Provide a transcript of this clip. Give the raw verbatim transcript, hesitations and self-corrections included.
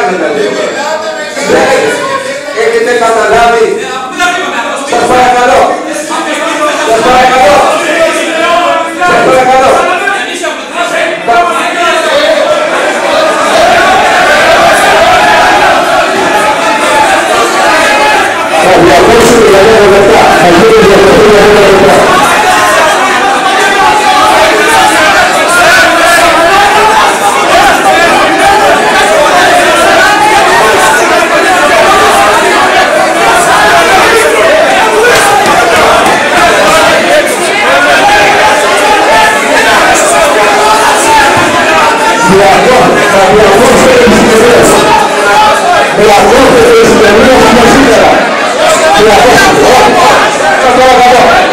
κάνετε λίγο. Έχετε καταλάβει. Σας παρακαλώ. Σας παρακαλώ. Σας παρακαλώ. Θα διακόψουμε για λίγο λεπτά. Θα γίνει διακοπή για λίγο λεπτά. Θα διακόψετε τις συνεδρίες. Διακόψετε τις συνεδρίες μας σήμερα. Διακόψετε. Σας παρακαλώ.